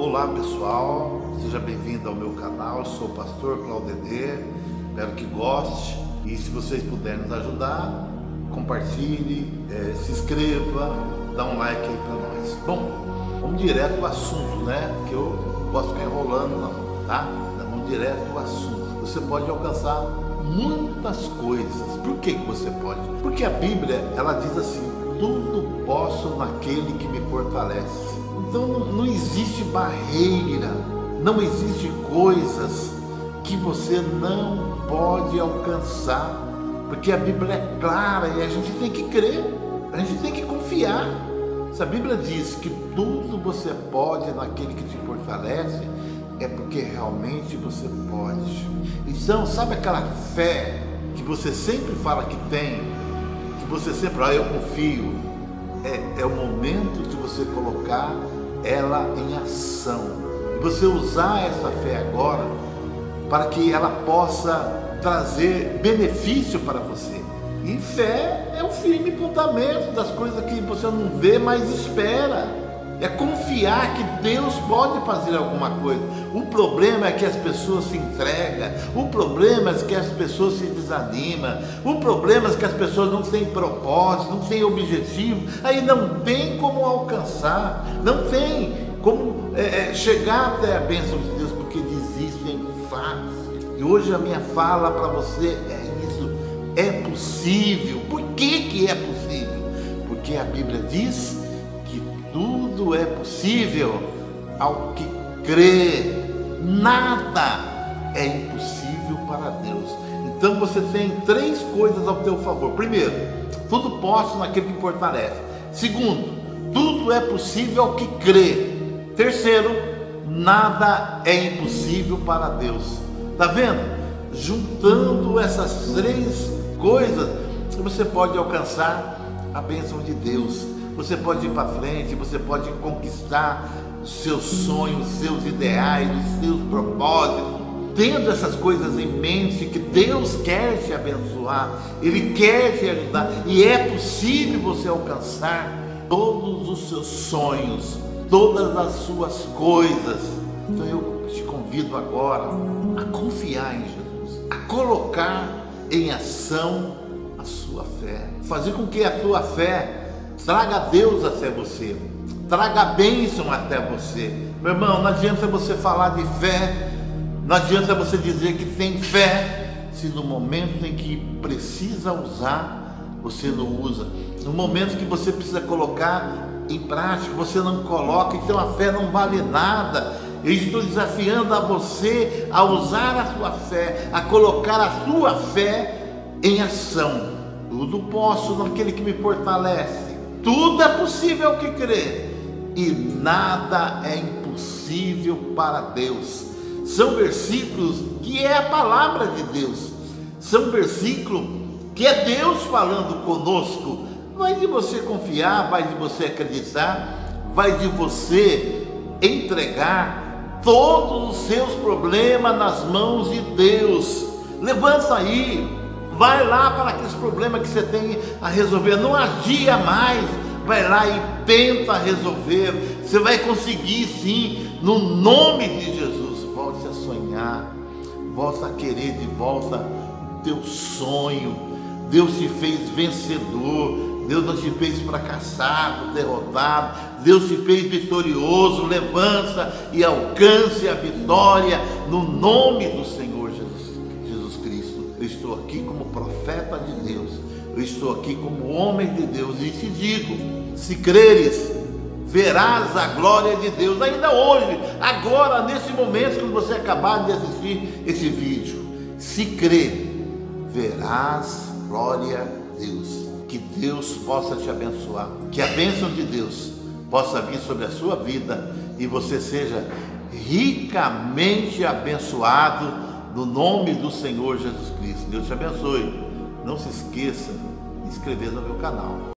Olá pessoal, seja bem-vindo ao meu canal. Eu sou o pastor Claudemir, espero que goste, e se vocês puderem nos ajudar, compartilhe, se inscreva, dá um like aí para nós. Bom, vamos direto ao assunto, né? Porque eu não posso ficar enrolando não, tá? Vamos direto ao assunto. Você pode alcançar muitas coisas. Por que você pode? Porque a Bíblia, ela diz assim: tudo posso naquele que me fortalece. Então não existe barreira, não existe coisas que você não pode alcançar, porque a Bíblia é clara e a gente tem que crer, a gente tem que confiar. Se a Bíblia diz que tudo você pode naquele que te fortalece, é porque realmente você pode. Então, sabe aquela fé que você sempre fala que tem, que você sempre, eu confio? É o momento de você colocar ela em ação, e você usar essa fé agora para que ela possa trazer benefício para você. E fé é o firme fundamento das coisas que você não vê, mas espera. É confiar que Deus pode fazer alguma coisa. O problema é que as pessoas se entregam, o problema é que as pessoas se desanimam, o problema é que as pessoas não têm propósito, não têm objetivo, aí não tem como alcançar, não tem como chegar até a bênção de Deus, porque desistem fácil. E hoje a minha fala para você é isso: é possível. Por que é possível? Porque a Bíblia diz que tudo é possível ao que crê. Nada é impossível para Deus. Então você tem três coisas ao teu favor. Primeiro, tudo posso naquele que fortalece. Segundo, tudo é possível ao que crê. Terceiro, nada é impossível para Deus. Tá vendo? Juntando essas três coisas, você pode alcançar a bênção de Deus. Você pode ir para frente, você pode conquistar os seus sonhos, os seus ideais, os seus propósitos, tendo essas coisas em mente, que Deus quer te abençoar, Ele quer te ajudar, e é possível você alcançar todos os seus sonhos, todas as suas coisas. Então eu te convido agora a confiar em Jesus, a colocar em ação a sua fé, fazer com que a tua fé traga Deus até você, traga a bênção até você. Meu irmão, não adianta você falar de fé, não adianta você dizer que tem fé, se no momento em que precisa usar, você não usa. No momento que você precisa colocar em prática, você não coloca. Então a fé não vale nada. Eu estou desafiando a você a usar a sua fé, a colocar a sua fé em ação. Tudo posso naquele que me fortalece. Tudo é possível ao que crê, e nada é impossível para Deus. São versículos que é a palavra de Deus, são versículos que é Deus falando conosco. Vai de você confiar, vai de você acreditar, vai de você entregar todos os seus problemas nas mãos de Deus. Levanta aí, vai lá para aqueles problemas que você tem a resolver, não adia mais, vai lá e tenta resolver. Você vai conseguir sim, no nome de Jesus. Volte a sonhar, volte a querer de volta o teu sonho. Deus te fez vencedor, Deus não te fez fracassado, derrotado, Deus te fez vitorioso. Levanta e alcance a vitória no nome do Senhor Jesus Cristo. Eu estou aqui como profeta de Deus, eu estou aqui como homem de Deus, e te digo: se creres, verás a glória de Deus. Ainda hoje, agora, nesse momento que você acabar de assistir esse vídeo, se crer, verás glória a Deus. Que Deus possa te abençoar, que a bênção de Deus possa vir sobre a sua vida e você seja ricamente abençoado no nome do Senhor Jesus Cristo. Deus te abençoe. Não se esqueça de se inscrever no meu canal.